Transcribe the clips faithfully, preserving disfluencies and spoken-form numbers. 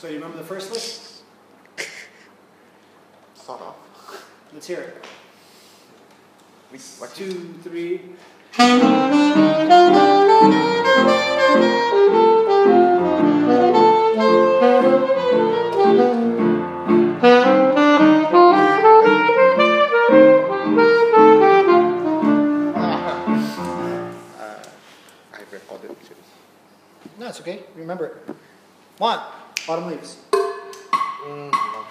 So you remember the first list? Sort of. Let's hear it. We, what Two, three. No, it's okay. Remember it. One. Autumn leaves. Mm,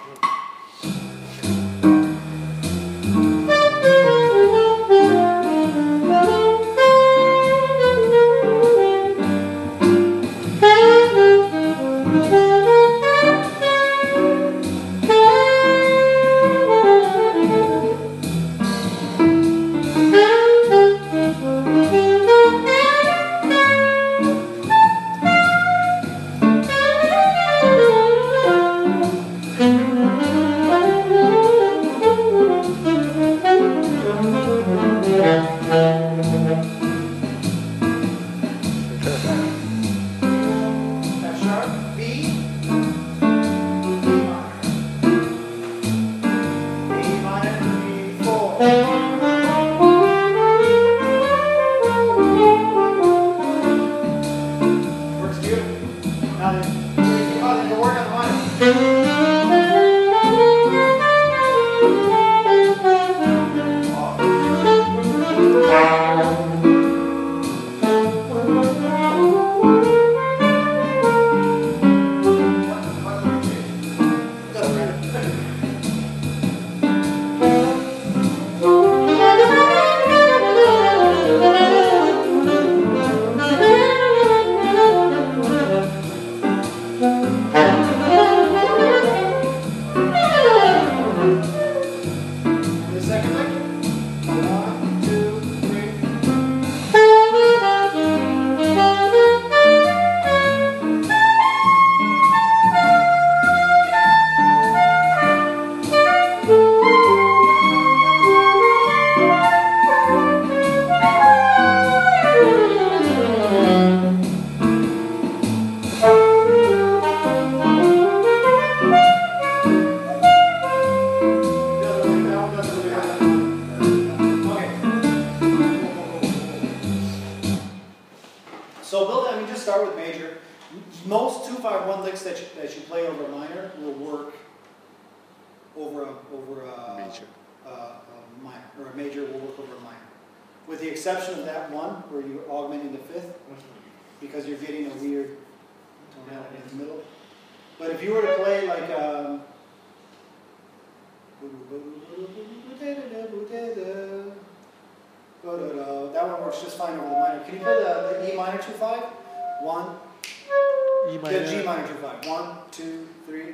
F sharp, B, A minor, three, four. Works beautiful. Now then, now then you work on the minor. The second lick. One, two, three. So build, I mean, just start with major. Most two five one licks that you, that you play over a minor will work over a over a Major. A, a minor, or a major will work over a minor, with the exception of that one where you're augmenting the fifth, because you're getting a weird tonality in the middle. But if you were to play like um, that one works just fine over the minor. Can you play the, the E minor two five? One. E minor. The G minor two five. One, two, three.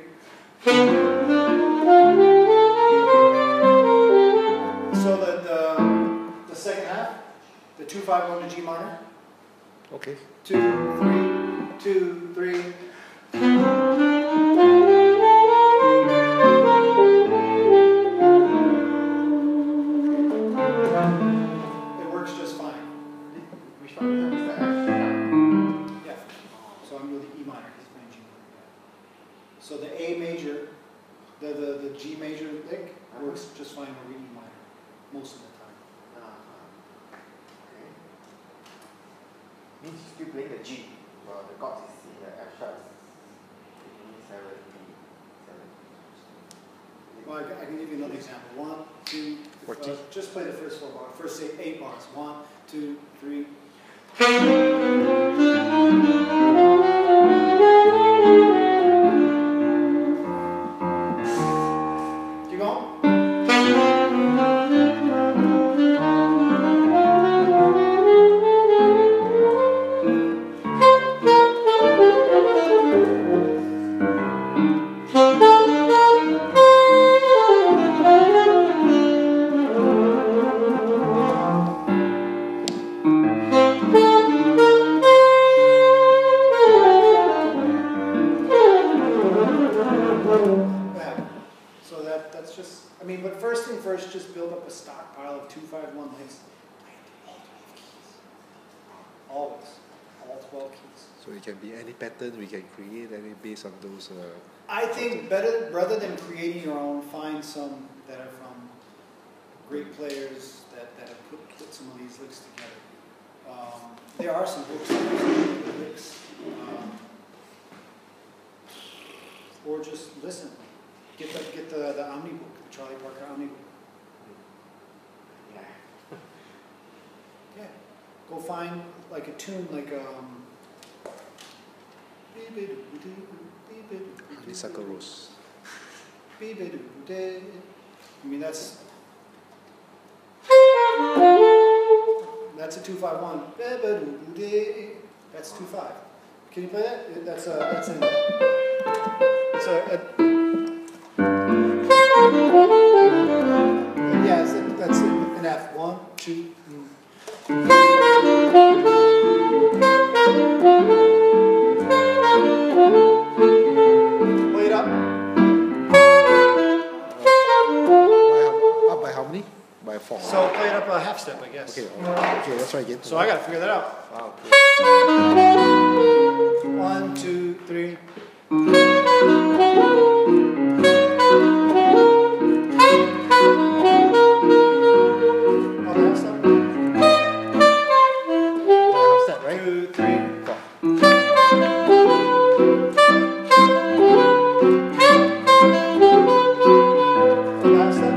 So the, the the second half, the two five one to G minor. Okay. Two, three, two, three. It works just fine. Which one is the F sharp? Yeah. So I'm with the E minor, he's playing G minor. So the A major, the, the, the G major lick works just fine over E minor, most of the time. Uh-huh. Okay. Means you're still playing the G. Well, the chords is C, the F sharp is seven, D, seven. Well, I can, I can give you another example. One, two, uh, just play the first four bars, first eight, eight bars. One, two, three. Keep going. I mean, but first thing first, just build up a stockpile of two five one licks. Play all twelve keys. Always. All twelve keys. So it can be any pattern we can create, any based on those. Uh, I think better rather than creating your own, find some that are from great players that, that have put, put some of these licks together. Um, there are some books that have good licks. Um, or just listen. Get the get the, the Omni book, the Charlie Parker Omni book. Yeah. Yeah. Go find like a tune like um Honeysuckle Rose. I mean that's that's a two five one. That's two five. Can you play that? That's a that's in it's a, a yeah, it's a, that's an F. One, two. Mm. Play it up. Up by how many? By four. So play it up a half step, I guess. Okay, okay, let's try again. So I gotta figure that out. Wow. One, two, three. Oh, half step. Half step, right? Two, three. Four. Half step.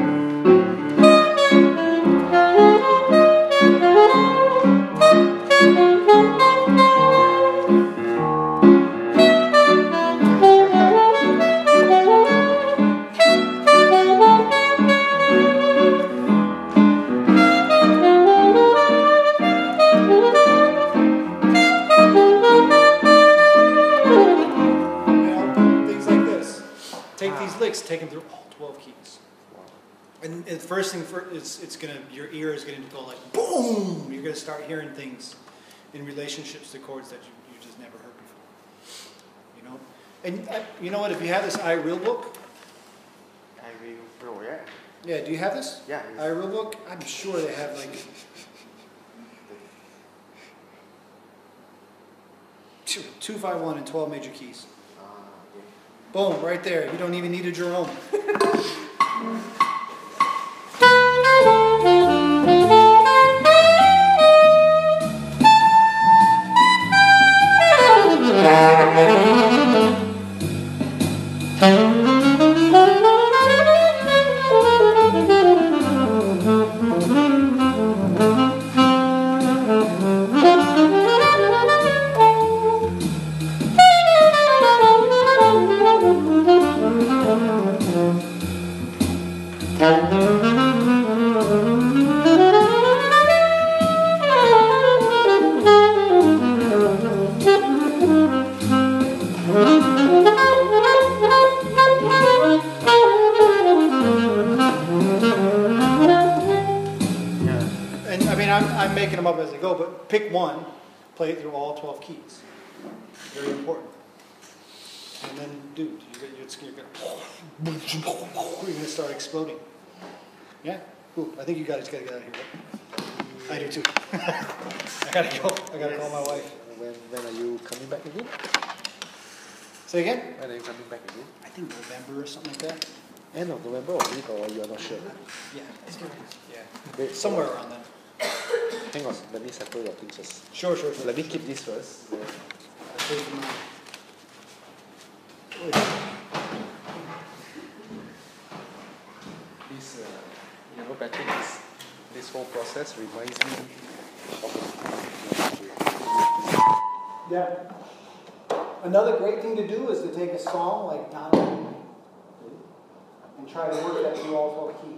Take them through all twelve keys. And the first thing for is it's gonna your ear is gonna go like boom. You're gonna start hearing things in relationships to chords that you, you just never heard before. You know, and uh, you know what? If you have this iReal book, I will pro, yeah. yeah. Do you have this? Yeah. iReal book. I'm sure they have like two, two, five, one, and twelve major keys. Boom, right there. You don't even need a Jerome. I'm making them up as I go, but pick one, play it through all twelve keys. Very important. And then, dude, you're, you're, you're going to start exploding. Yeah? Ooh, I think you guys got to get out of here. I do too. I got to go. I got to call my wife. When, when are you coming back again? Say again? When are you coming back again? I think November or something like that. End of November or week, or you are not sure? Yeah. Yeah. Wait, somewhere around then. Hang on, let me settle your things first. Sure, sure, sure. Let me keep this first. Yeah. This, uh, you know, Patrick, this, this whole process reminds me of. Yeah. Another great thing to do is to take a song like Donald and try to work that through all twelve keys.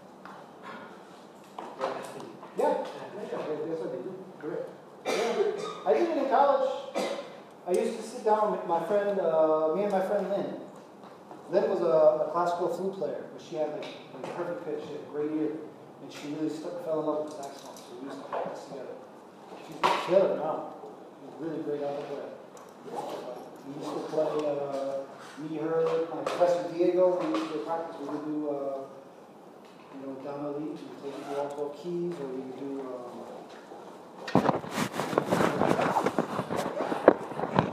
Yeah, that's what they do. Correct. Yeah. I did it in college. I used to sit down with my friend, uh, me and my friend Lynn. Lynn was a, a classical flute player, but she had like, like perfect pitch, she had a great ear, and she really stuck, fell in love with saxophone. So we used to practice together. She's killer now. She's really great out there. We used to play, uh, me, her, my Professor Diego. We used to practice. We would do, uh, you know, down the lead. We would take all twelve keys, or we would do. Um,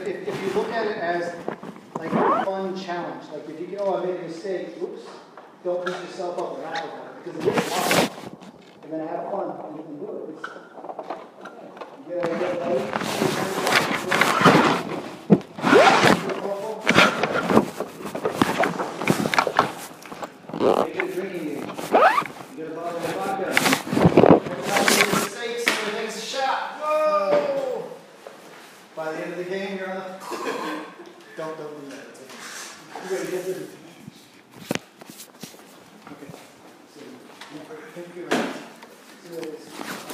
if, if you look at it as like a fun challenge, like if you go, oh, I made a mistake, oops, don't beat yourself up and laugh about it, because it is hard. And then have fun, and you can do it. It's, you get, you get Make it a drinking game. You get a bottle of vodka. Every time you make mistakes, someone takes a shot. Whoa! By the end of the game, you're on the. don't, don't do that. It's okay. You ready to get this? Okay. So, thank you. See you later.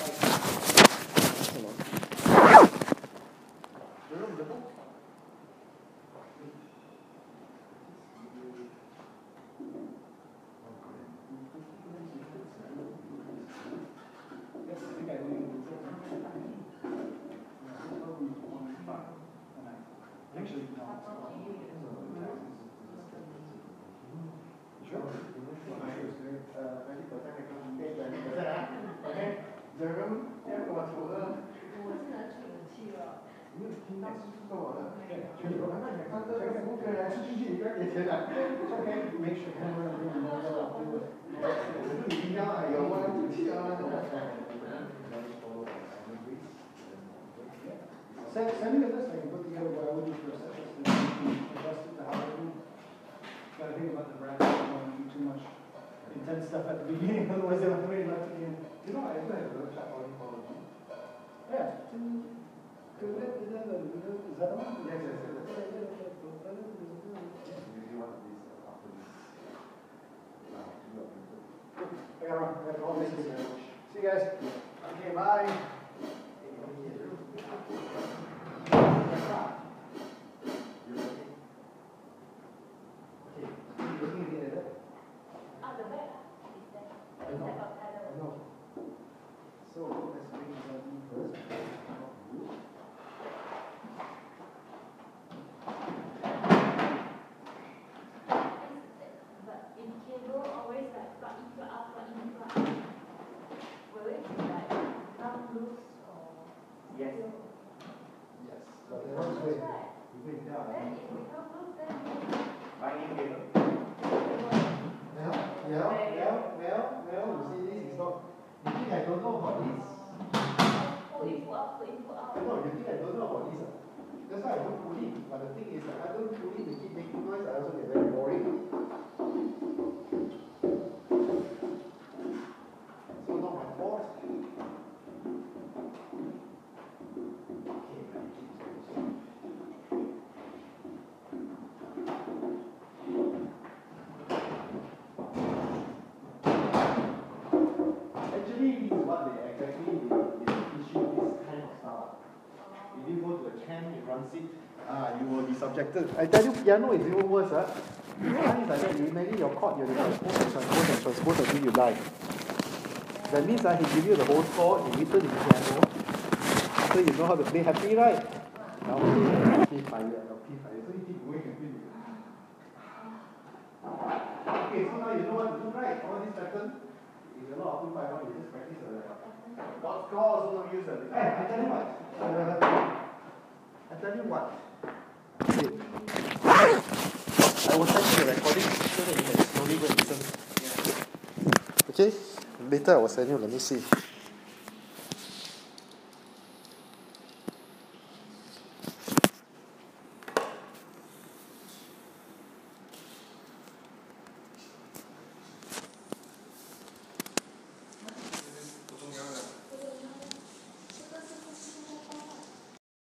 Actually, no. Sure. Make sure Send, send me a list, I can put together what I would do for a session, and then you can adjust it to how I do. Gotta think about the bracket, I don't want to do too much intense stuff at the beginning, otherwise they'll have to wait left again. You know, I even have a workshop on ecology. Yeah. Is that, is that the, is that the one? Yes, yes, yes. I gotta run, I gotta call this. See you guys. Okay, bye. Yes. Yes. But the wrong way. You bring down. Binding cable. Well, well, well, well, well, you see this is not. You think I don't know about this? No, you think I don't know about this? That's why I don't pull it. But the thing is, I don't pull it to keep making noise, I also get very boring. So not my fault. Actually, this is what they exactly they, they issue this kind of stuff. If you go to a camp, you run it, ah, you will be subjected. I tell you, piano is even worse. Huh? Piano is like that. You imagine your chord, you have to transpose and transpose and transpose until you die. That means uh, he give you the whole score in written in piano, so you know how to play happy, right? Now P five, now P five, so you keep going and going. Okay, so now you know what to do, right? All this pattern. If a lot of two five one, you just practice the dot score also not use it. Hey, I tell you what. Uh, I tell you what. Okay. I will send you the recording so that you can slowly go and listen. Okay? Later I will send you, let me see.